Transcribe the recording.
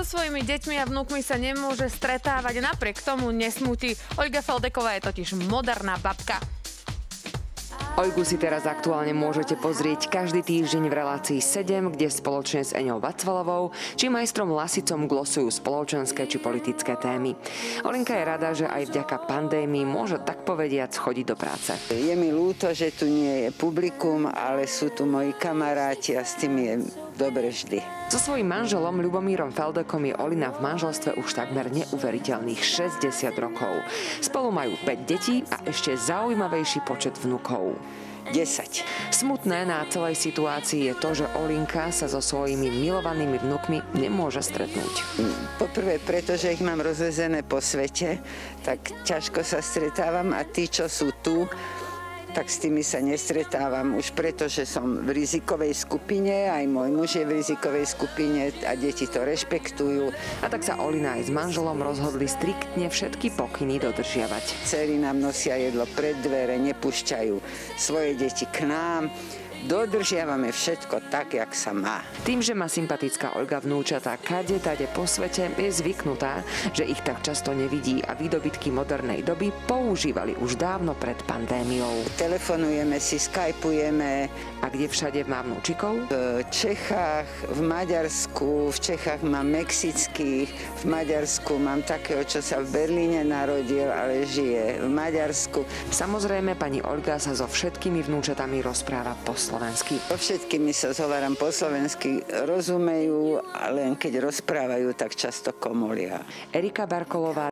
so svojimi deťmi a vnúkmi sa nemôže stretávať, napriek tomu nesmúti. Olga Feldeková je totiž moderná babka. Olgu si teraz aktuálne môžete pozrieť každý týždeň v relácii 7, kde spoločne s Eňou Vacvalovou či majstrom Lasicom glosujú spoločenské či politické témy. Olinka je rada, že aj vďaka pandémii môže tak povediac chodiť do práce. Je mi ľúto, že tu nie je publikum, ale sú tu moji kamaráti a s tým je dobre vždy. So svojím manželom Ľubomírom Feldekom je Olina v manželstve už takmer neuveriteľných 60 rokov. Spolu majú 5 detí a ešte zaujímavejší počet vnukov. 10. Smutné na celej situácii je to, že Olinka sa so svojimi milovanými vnukmi nemôže stretnúť. Poprvé, pretože ich mám rozvezené po svete, tak ťažko sa stretávam a tí, čo sú tu, tak s tými sa nestretávam už preto, že som v rizikovej skupine, aj môj muž je v rizikovej skupine a deti to rešpektujú. A tak sa Olina aj s manželom rozhodli striktne všetky pokyny dodržiavať. Dcery nám nosia jedlo pred dvere, nepúšťajú svoje deti k nám. Dodržiavame všetko tak, jak sa má. Tým, že má sympatická Olga vnúčatá kade tade po svete, je zvyknutá, že ich tak často nevidí a výdobytky modernej doby používali už dávno pred pandémiou. Telefonujeme si, skypujeme. A kde všade má vnúčikov? V Čechách, v Maďarsku, v Čechách mám mexických, v Maďarsku mám takého, čo sa v Berlíne narodil, ale žije v Maďarsku. Samozrejme, pani Olga sa so všetkými vnúčatami rozpráva po slovensky. So všetkými sa zhováram po slovensky, rozumejú, a len keď rozprávajú, tak často komolia. Erika Barkolová